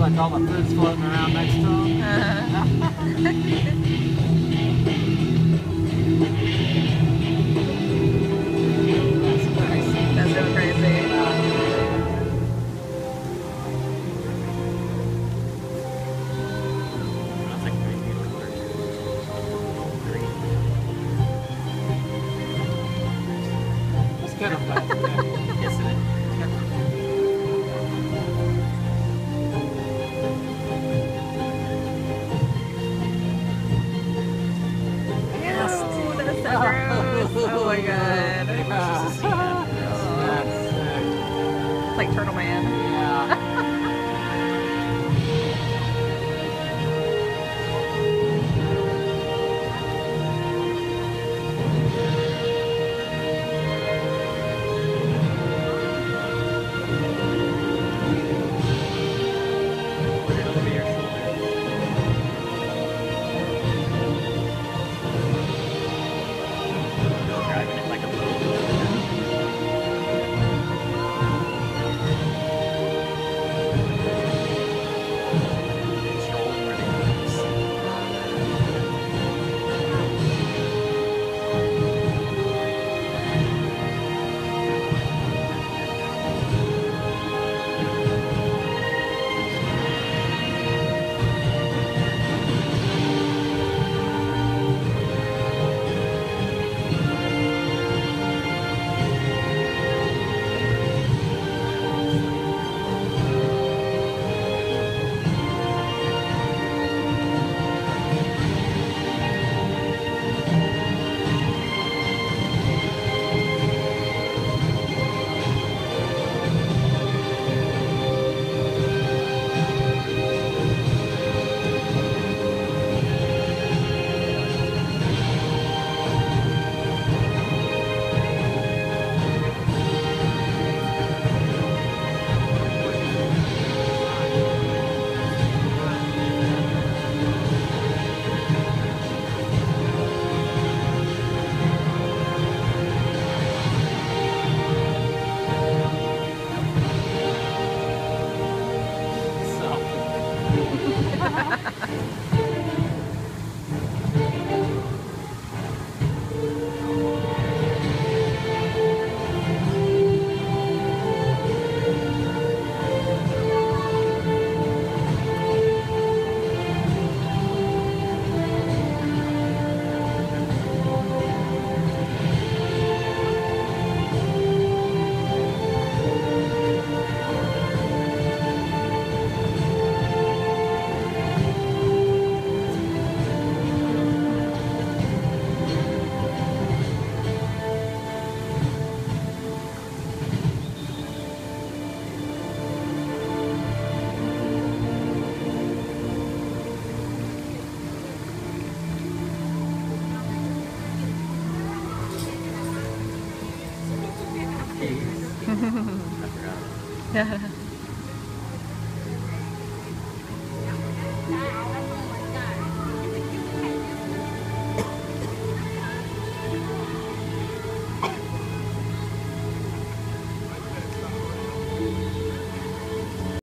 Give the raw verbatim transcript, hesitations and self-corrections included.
like all the food's floating around next to them. Uh-huh. That's so crazy. That's a crazy color. Green. It's kind of flat. Yes, it is. Ew, that's so gross. Oh my god. That's It's like Turtle Man. yeah. Put it over your shoulder. Driving it like a boat. Yeah.